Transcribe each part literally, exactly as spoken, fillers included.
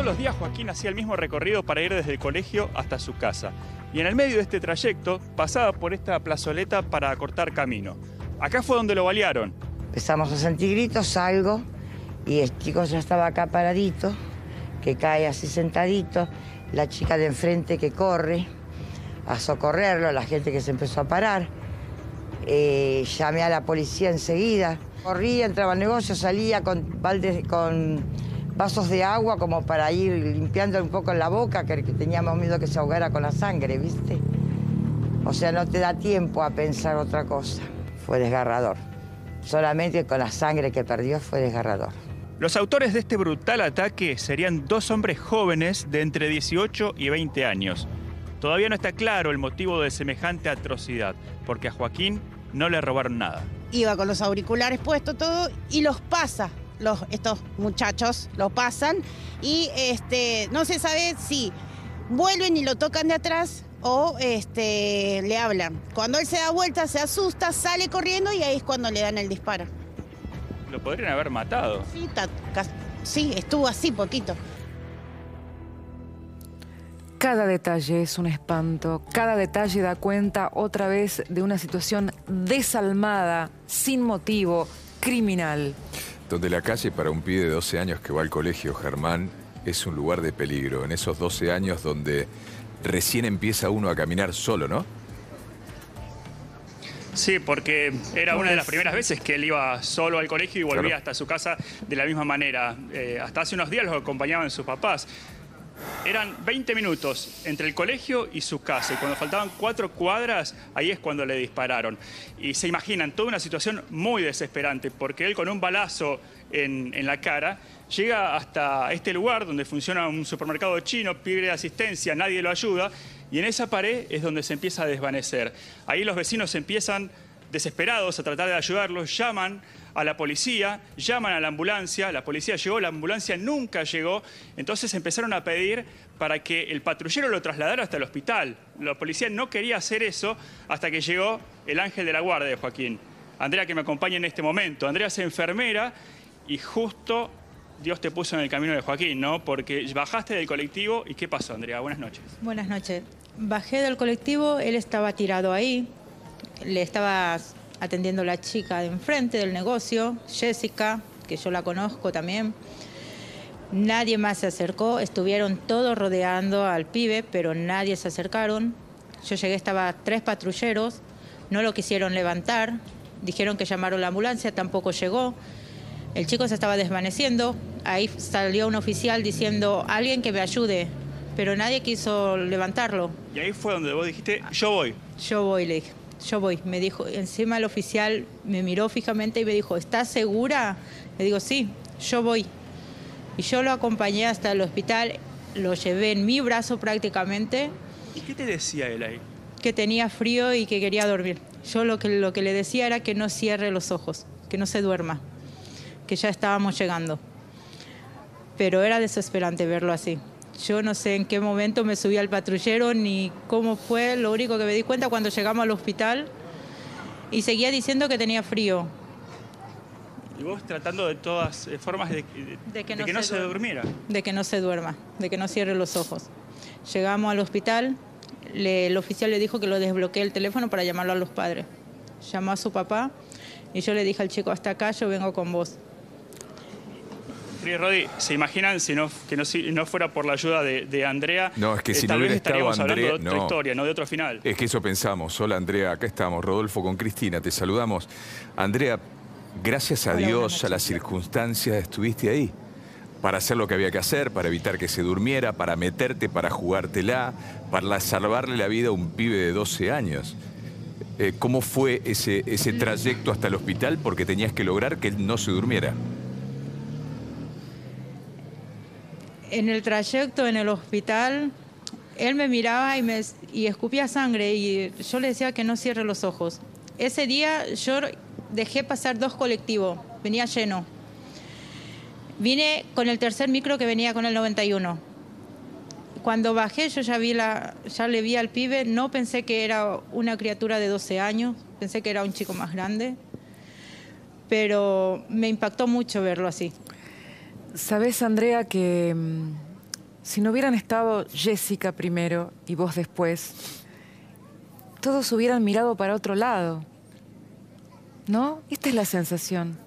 los días Joaquín hacía el mismo recorrido para ir desde el colegio hasta su casa. Y en el medio de este trayecto pasaba por esta plazoleta para cortar camino. Acá fue donde lo balearon. Empezamos a sentir gritos, salgo y el chico ya estaba acá paradito, que cae así sentadito, la chica de enfrente que corre a socorrerlo, la gente que se empezó a parar. Eh, llamé a la policía enseguida. Corría, entraba al negocio, salía con baldes, con vasos de agua como para ir limpiando un poco en la boca, que teníamos miedo que se ahogara con la sangre, ¿viste? O sea, no te da tiempo a pensar otra cosa. Fue desgarrador. Solamente con la sangre que perdió fue desgarrador. Los autores de este brutal ataque serían dos hombres jóvenes de entre dieciocho y veinte años. Todavía no está claro el motivo de semejante atrocidad, porque a Joaquín no le robaron nada. Iba con los auriculares puestos todo y los pasa. Los, estos muchachos lo pasan y este, no se sabe si vuelven y lo tocan de atrás o este, le hablan. Cuando él se da vuelta, se asusta, sale corriendo y ahí es cuando le dan el disparo. Lo podrían haber matado. Sí, ta, sí, estuvo así poquito. Cada detalle es un espanto, cada detalle da cuenta otra vez de una situación desalmada, sin motivo, criminal. Donde la calle para un pibe de doce años que va al colegio, Germán, es un lugar de peligro. En esos doce años donde recién empieza uno a caminar solo, ¿no? Sí, porque era una de las primeras veces que él iba solo al colegio y volvía claro. hasta su casa de la misma manera. Eh, hasta hace unos días los acompañaban sus papás. Eran veinte minutos entre el colegio y su casa, y cuando faltaban cuatro cuadras, ahí es cuando le dispararon. Y se imaginan toda una situación muy desesperante, porque él con un balazo en, en la cara llega hasta este lugar donde funciona un supermercado chino, pide asistencia, nadie lo ayuda, y en esa pared es donde se empieza a desvanecer. Ahí los vecinos empiezan desesperados a tratar de ayudarlos, llaman a la policía, llaman a la ambulancia, la policía llegó, la ambulancia nunca llegó, entonces empezaron a pedir para que el patrullero lo trasladara hasta el hospital. La policía no quería hacer eso hasta que llegó el ángel de la guardia de Joaquín. Andrea, que me acompaña en este momento. Andrea es enfermera y justo Dios te puso en el camino de Joaquín, ¿no? Porque bajaste del colectivo y ¿qué pasó, Andrea? Buenas noches. Buenas noches. Bajé del colectivo, él estaba tirado ahí, le estaba atendiendo la chica de enfrente del negocio, Jessica, que yo la conozco también. Nadie más se acercó, estuvieron todos rodeando al pibe, pero nadie se acercaron. Yo llegué, estaba tres patrulleros, no lo quisieron levantar, dijeron que llamaron la ambulancia, tampoco llegó. El chico se estaba desvaneciendo, ahí salió un oficial diciendo, alguien que me ayude, pero nadie quiso levantarlo. Y ahí fue donde vos dijiste, yo voy. Yo voy, le dije. Yo voy, me dijo, encima el oficial me miró fijamente y me dijo, ¿estás segura? Le digo, sí, yo voy. Y yo lo acompañé hasta el hospital, lo llevé en mi brazo prácticamente. ¿Y qué te decía él ahí? Que tenía frío y que quería dormir. Yo lo que, lo que le decía era que no cierre los ojos, que no se duerma, que ya estábamos llegando. Pero era desesperante verlo así. Yo no sé en qué momento me subí al patrullero ni cómo fue, lo único que me di cuenta cuando llegamos al hospital y seguía diciendo que tenía frío. Y vos tratando de todas formas de, de, de que no, de que no se, se durmiera. De que no se duerma, de que no cierre los ojos. Llegamos al hospital, le, el oficial le dijo que lo desbloqueé el teléfono para llamarlo a los padres. Llamó a su papá y yo le dije al chico, hasta acá, yo vengo con vos. Rodi, ¿se imaginan si no, que no, si no fuera por la ayuda de, de Andrea? No, es que si eh, no hubiera estado Andrea... hablando de otra no. historia, no de otro final. Es que eso pensamos. Hola, Andrea, acá estamos. Rodolfo con Cristina, te saludamos. Andrea, gracias a Hola, Dios, a las circunstancias, estuviste ahí para hacer lo que había que hacer, para evitar que se durmiera, para meterte, para jugártela, para salvarle la vida a un pibe de doce años. Eh, ¿Cómo fue ese, ese trayecto hasta el hospital? Porque tenías que lograr que él no se durmiera. En el trayecto, en el hospital, él me miraba y, me, y escupía sangre y yo le decía que no cierre los ojos. Ese día yo dejé pasar dos colectivos, venía lleno. Vine con el tercer micro que venía con el noventa y uno. Cuando bajé yo ya, vi la, ya le vi al pibe, no pensé que era una criatura de doce años, pensé que era un chico más grande, pero me impactó mucho verlo así. Sabes, Andrea, que si no hubieran estado Jessica primero y vos después, todos hubieran mirado para otro lado. ¿No? Esta es la sensación.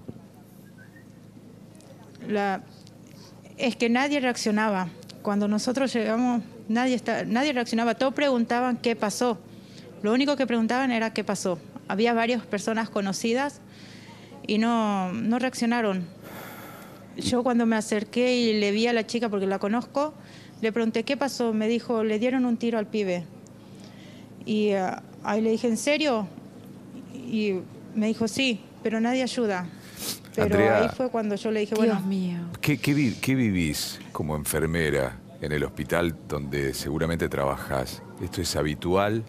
La... Es que nadie reaccionaba. Cuando nosotros llegamos, nadie, está... nadie reaccionaba. Todos preguntaban qué pasó. Lo único que preguntaban era qué pasó. Había varias personas conocidas y no, no reaccionaron. Yo cuando me acerqué y le vi a la chica, porque la conozco, le pregunté qué pasó. Me dijo, le dieron un tiro al pibe. Y uh, ahí le dije, ¿en serio? Y me dijo, sí, pero nadie ayuda. Pero Andrea, ahí fue cuando yo le dije, Dios bueno... mío. ¿Qué, qué, vi- qué vivís como enfermera en el hospital donde seguramente trabajás? ¿Esto es habitual?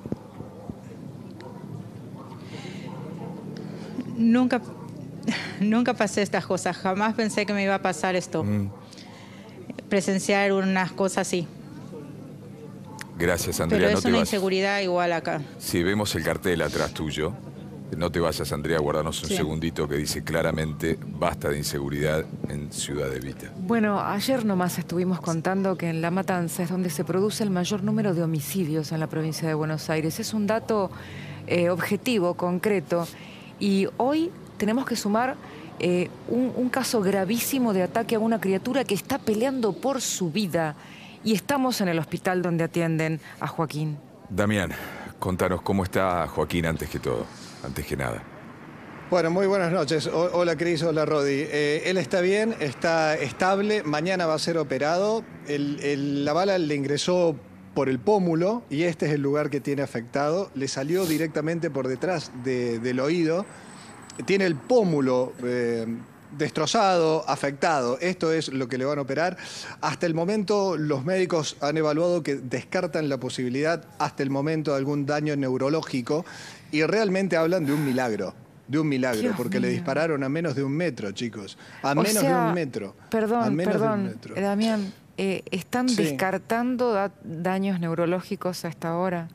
Nunca, nunca pasé estas cosas. Jamás pensé que me iba a pasar esto. Mm. Presenciar unas cosas así. Gracias, Andrea. Pero no es te una vas. inseguridad igual acá. Si vemos el cartel atrás tuyo, no te vayas, Andrea, guardanos un Sí. segundito que dice claramente basta de inseguridad en Ciudad Evita. Bueno, ayer nomás estuvimos contando que en La Matanza es donde se produce el mayor número de homicidios en la provincia de Buenos Aires. Es un dato eh, objetivo, concreto. Y hoy tenemos que sumar eh, un, un caso gravísimo de ataque a una criatura que está peleando por su vida. Y estamos en el hospital donde atienden a Joaquín. Damián, contanos cómo está Joaquín antes que todo, antes que nada. Bueno, muy buenas noches. O- hola Cris, hola Rodi. Eh, él está bien, está estable, mañana va a ser operado. El- el- la bala le ingresó por el pómulo y este es el lugar que tiene afectado. Le salió directamente por detrás de- del oído. Tiene el pómulo eh, destrozado, afectado. Esto es lo que le van a operar. Hasta el momento los médicos han evaluado que descartan la posibilidad hasta el momento de algún daño neurológico y realmente hablan de un milagro. De un milagro, Dios porque le mío. dispararon a menos de un metro, chicos. A O menos de sea, un metro. a Perdón, menos de un perdón, metro. Damián, eh, ¿están Sí. descartando da- daños neurológicos hasta ahora?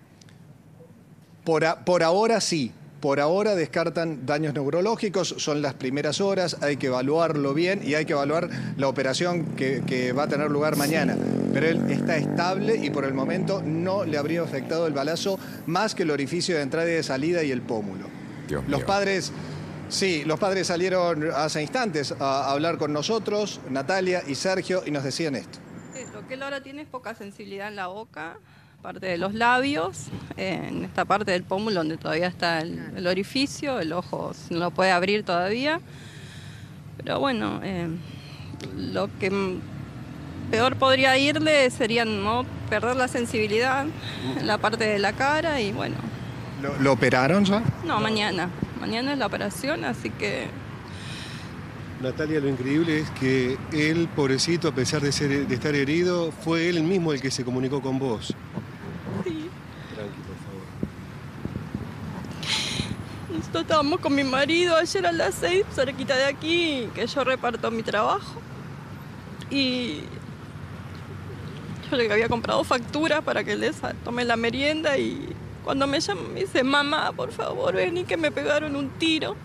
Por, a- por ahora sí. Por ahora descartan daños neurológicos, son las primeras horas, hay que evaluarlo bien y hay que evaluar la operación que, que va a tener lugar mañana. Pero él está estable y por el momento no le habría afectado el balazo más que el orificio de entrada y de salida y el pómulo. Dios Los mío. padres, sí, los padres salieron hace instantes a hablar con nosotros, Natalia y Sergio, y nos decían esto. Eh, Lo que él ahora tiene es poca sensibilidad en la boca, parte de los labios, eh, en esta parte del pómulo donde todavía está el, el orificio, el ojo no lo puede abrir todavía. Pero bueno, eh, lo que m- peor podría irle sería no perder la sensibilidad en la parte de la cara y bueno, ¿Lo, lo operaron ya? no, mañana. Mañana es la operación, así que Natalia, lo increíble es que él, pobrecito, a pesar de, ser, de estar herido, fue él mismo el que se comunicó con vos. sí. Tranqui, por favor. Nosotros estábamos con mi marido ayer a las seis, cerquita de aquí, que yo reparto mi trabajo. Y yo le había comprado facturas para que les tome la merienda y cuando me llama me dice, mamá, por favor, vení que me pegaron un tiro.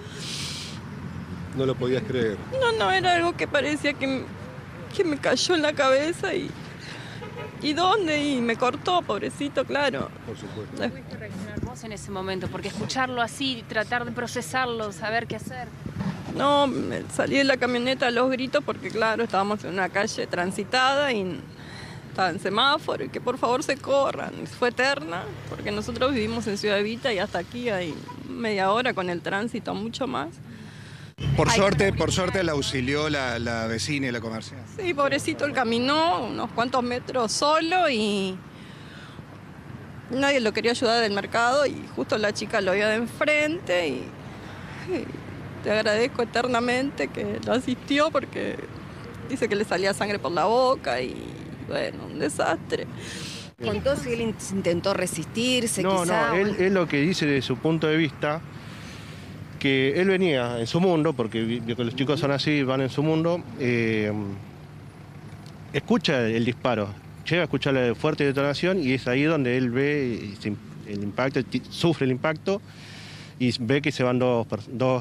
No lo podías creer. No, no, era algo que parecía que, m- que me cayó en la cabeza y... ¿Y dónde? Y me cortó, pobrecito, claro. Por supuesto. Des- ¿Pudiste reaccionar vos en ese momento? Porque escucharlo así, tratar de procesarlo, saber qué hacer. No, me salí de la camioneta a los gritos porque, claro, estábamos en una calle transitada y estaba en semáforo y que por favor se corran. Y fue eterna porque nosotros vivimos en Ciudad Evita y hasta aquí hay media hora con el tránsito, mucho más. Por Ay. suerte, por suerte la auxilió la, la vecina y la comercial. Sí, pobrecito, él caminó unos cuantos metros solo y nadie lo quería ayudar del mercado y justo la chica lo vio de enfrente y, y te agradezco eternamente que lo asistió porque dice que le salía sangre por la boca y bueno, un desastre. Contó si él in- intentó resistirse, No, quizá. no, él, él lo que dice desde su punto de vista, que él venía en su mundo, porque vi- vio que los chicos son así, van en su mundo, eh, escucha el disparo, llega a escuchar la fuerte detonación y es ahí donde él ve y se im- el impacto, ti- sufre el impacto y ve que se van dos, per- dos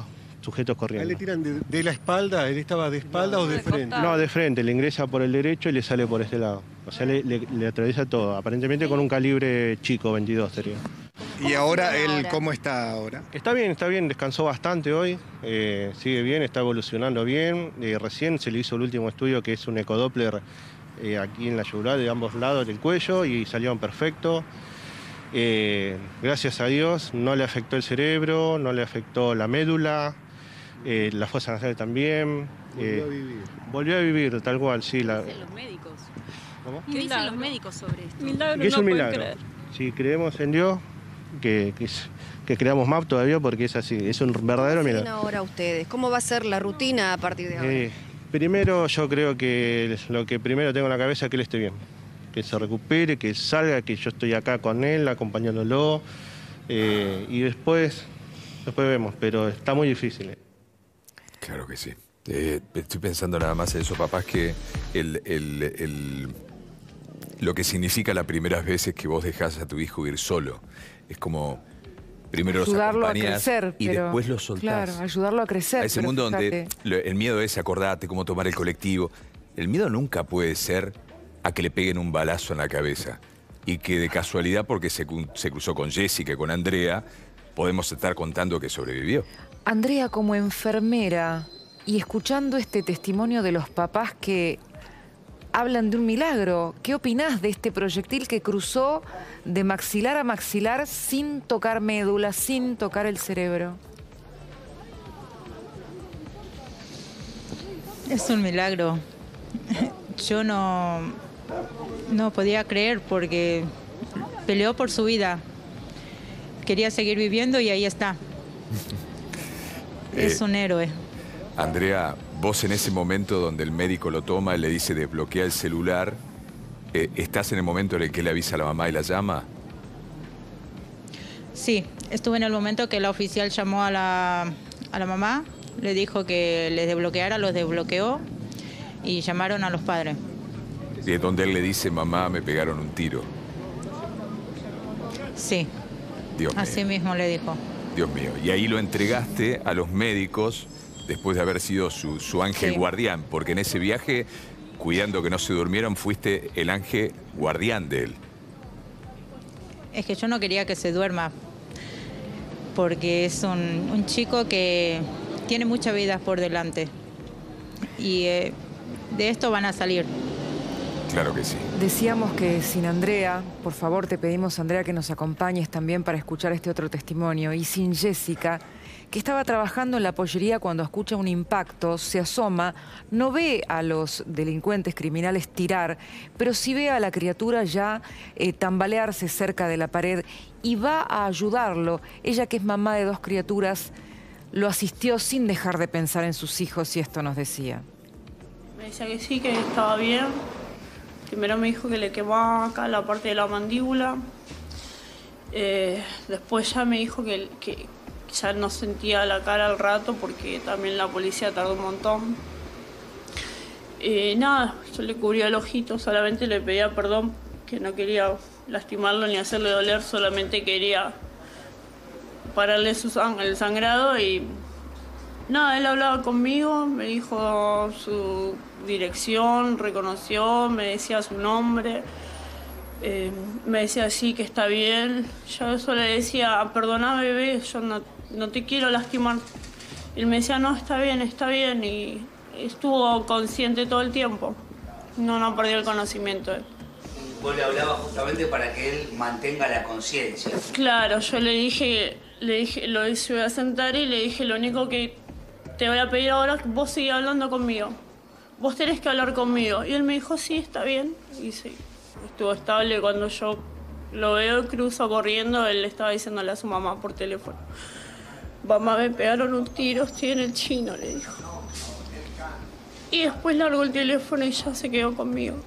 sujetos corriendo. ¿A él le tiran de, de la espalda? ¿Él estaba de espalda no, o de, de frente? No, de frente. Le ingresa por el derecho y le sale por este lado. O sea, le, le, le atraviesa todo. Aparentemente con un calibre chico, veintidós sería. ¿Y ahora él cómo está ahora? Está bien, está bien. Descansó bastante hoy. Eh, sigue bien, está evolucionando bien. Eh, recién se le hizo el último estudio, que es un ecodoppler eh, aquí en la yugular de ambos lados del cuello, y salieron perfectos. Eh, gracias a Dios no le afectó el cerebro, no le afectó la médula, eh, la fosa nasal también. Volvió eh, a vivir. Volvió a vivir, tal cual, sí. La... ¿Qué dicen los médicos? ¿Cómo? ¿Qué dicen los médicos sobre esto? Milagro, Que es no un pueden milagro. creer. Si creemos en Dios, que, que, es- que creamos M A P todavía, porque es así, es un verdadero ¿Qué hacen milagro. ahora ustedes? ¿Cómo va a ser la rutina a partir de ahora? Eh, primero, yo creo que lo que primero tengo en la cabeza es que él esté bien. Que se recupere, que salga, que yo estoy acá con él, acompañándolo. eh, y después, después vemos, pero está muy difícil. eh. Claro que sí. Eh, estoy pensando nada más en eso, papás, que el, el- el- lo que significa las primeras veces que vos dejás a tu hijo ir solo. Es como, primero los Ayudarlo a acompañás crecer, y pero, después los soltás. Claro, ayudarlo a crecer. A ese pero mundo donde fíjate, lo- el miedo es acordate cómo tomar el colectivo. El miedo nunca puede ser a que le peguen un balazo en la cabeza. Y que de casualidad, porque se, cu- se cruzó con Jessica y con Andrea, podemos estar contando que sobrevivió. Andrea, como enfermera, y escuchando este testimonio de los papás que hablan de un milagro, ¿qué opinás de este proyectil que cruzó de maxilar a maxilar sin tocar médula, sin tocar el cerebro? Es un milagro. Yo no, no podía creer porque peleó por su vida. Quería seguir viviendo y ahí está. Es Eh, un héroe. Andrea, vos en ese momento donde el médico lo toma y le dice desbloquea el celular, eh, ¿estás en el momento en el que le avisa a la mamá y la llama? Sí, estuve en el momento que la oficial llamó a la, a la mamá, le dijo que les desbloqueara, los desbloqueó y llamaron a los padres. Y es donde él le dice, mamá, me pegaron un tiro. Sí, Dios mío. así mismo le dijo. Dios mío. Y ahí lo entregaste a los médicos después de haber sido su, su ángel Sí. guardián, porque en ese viaje, cuidando que no se durmieron, fuiste el ángel guardián de él. Es que yo no quería que se duerma, porque es un, un chico que tiene muchas vidas por delante y eh, de esto van a salir. Claro que sí. Decíamos que sin Andrea, por favor te pedimos, Andrea, que nos acompañes también para escuchar este otro testimonio, y sin Jessica, que estaba trabajando en la pollería cuando escucha un impacto, se asoma, no ve a los delincuentes criminales tirar, pero sí ve a la criatura ya eh, tambalearse cerca de la pared y va a ayudarlo. Ella, que es mamá de dos criaturas, lo asistió sin dejar de pensar en sus hijos, y esto nos decía. Me decía que sí, que estaba bien. Primero me dijo que le quemaba acá la parte de la mandíbula. Eh, después ya me dijo que, que ya no sentía la cara al rato porque también la policía tardó un montón. Eh, nada, yo le cubría el ojito, solamente le pedía perdón, que no quería lastimarlo ni hacerle doler, solamente quería pararle su sang- el sangrado y nada, él hablaba conmigo, me dijo su dirección, reconoció, me decía su nombre, eh, me decía sí, que está bien. Yo eso le decía, perdona bebé, yo no, no te quiero lastimar. Él me decía, no, está bien, está bien, y estuvo consciente todo el tiempo. No, no perdió el conocimiento él. Vos le hablabas justamente para que él mantenga la conciencia. Claro, yo le dije, le dije, lo hice a sentar y le dije, lo único que te voy a pedir ahora es que vos sigas hablando conmigo. Vos tenés que hablar conmigo. Y él me dijo, sí, está bien. Y sí, estuvo estable. Cuando yo lo veo, cruzo corriendo, él le estaba diciéndole a su mamá por teléfono. Mamá, me pegaron un tiro, estoy en el chino, le dijo. Y después largó el teléfono y ya se quedó conmigo.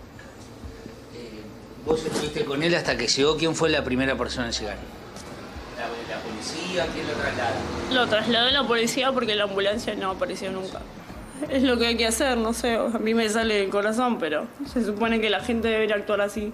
Vos estuviste con él hasta que llegó. ¿Quién fue la primera persona en llegar? ¿La, la policía? ¿Quién lo traslada? Lo trasladó a la policía porque la ambulancia no apareció nunca. Es lo que hay que hacer, no sé, a mí me sale del corazón, pero se supone que la gente debería actuar así.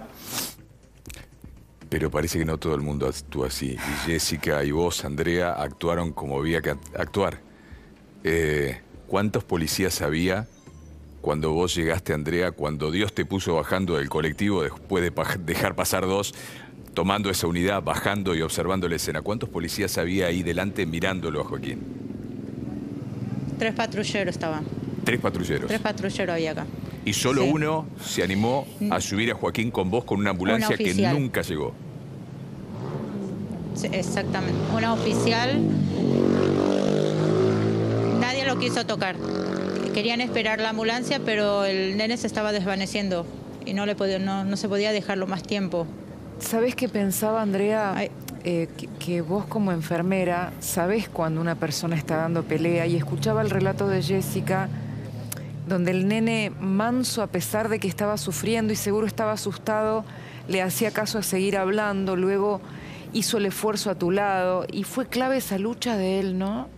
Pero parece que no todo el mundo actúa así. Y Jessica y vos, Andrea, actuaron como había que actuar. Eh, ¿Cuántos policías había cuando vos llegaste, Andrea, cuando Dios te puso bajando del colectivo después de dejar pasar dos, tomando esa unidad, bajando y observando la escena? ¿Cuántos policías había ahí delante mirándolo a Joaquín? Tres patrulleros estaban. Tres patrulleros. Tres patrulleros había acá. Y solo Sí. uno se animó a subir a Joaquín con vos con una ambulancia Una que oficial. nunca llegó. Sí, exactamente. Una oficial. Nadie lo quiso tocar. Querían esperar la ambulancia, pero el nene se estaba desvaneciendo y no, le podía, no, no se podía dejarlo más tiempo. ¿Sabés qué pensaba, Andrea? Eh, que, que vos como enfermera sabés cuando una persona está dando pelea, y escuchaba el relato de Jessica, donde el nene, manso a pesar de que estaba sufriendo y seguro estaba asustado, le hacía caso a seguir hablando, luego hizo el esfuerzo a tu lado, y fue clave esa lucha de él, ¿no?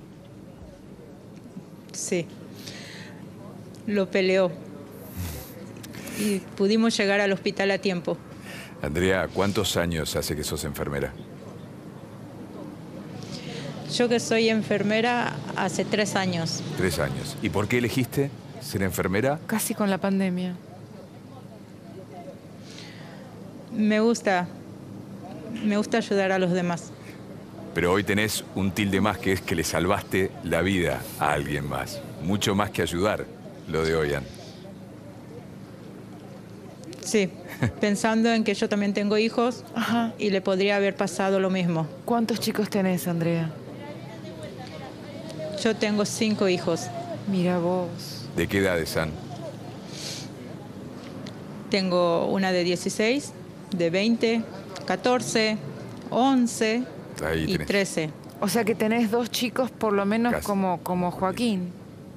Sí. Lo peleó. Y pudimos llegar al hospital a tiempo. Andrea, ¿cuántos años hace que sos enfermera? Yo que soy enfermera hace tres años. Tres años. ¿Y por qué elegiste ser enfermera? Casi con la pandemia. Me gusta, me gusta ayudar a los demás. Pero hoy tenés un tilde más, que es que le salvaste la vida a alguien más. Mucho más que ayudar, lo de Oyan. Sí, pensando en que yo también tengo hijos. Ajá. Y le podría haber pasado lo mismo. ¿Cuántos chicos tenés, Andrea? Yo tengo cinco hijos. Mira vos. ¿De qué edades han? Tengo una de dieciséis, de veinte, catorce, once Ahí y tenés. trece. O sea que tenés dos chicos por lo menos Casi. como, como Joaquín.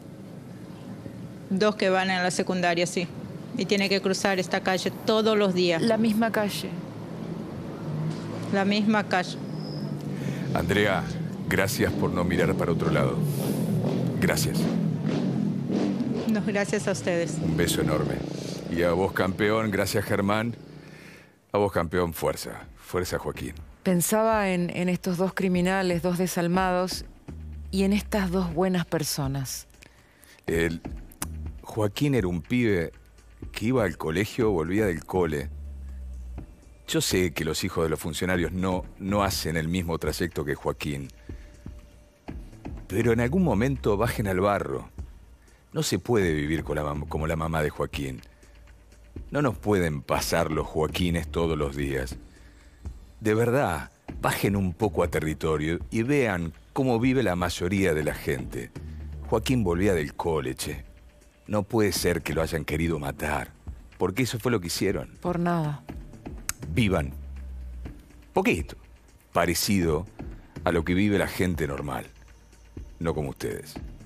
Dos que van a la secundaria, sí. Y tiene que cruzar esta calle todos los días. La misma calle. La misma calle. Andrea, gracias por no mirar para otro lado. Gracias. No, gracias a ustedes. Un beso enorme. Y a vos, campeón, gracias, Germán. A vos, campeón, fuerza. Fuerza, Joaquín. Pensaba en, en estos dos criminales, dos desalmados, y en estas dos buenas personas. El Joaquín era un pibe que iba al colegio, volvía del cole. Yo sé que los hijos de los funcionarios no, no hacen el mismo trayecto que Joaquín. Pero en algún momento bajen al barro. No se puede vivir con la mam- como la mamá de Joaquín. No nos pueden pasar los Joaquines todos los días. De verdad, bajen un poco a territorio y vean cómo vive la mayoría de la gente. Joaquín volvía del cole, che. No puede ser que lo hayan querido matar, porque eso fue lo que hicieron. Por nada. Vivan poquito parecido a lo que vive la gente normal, no como ustedes.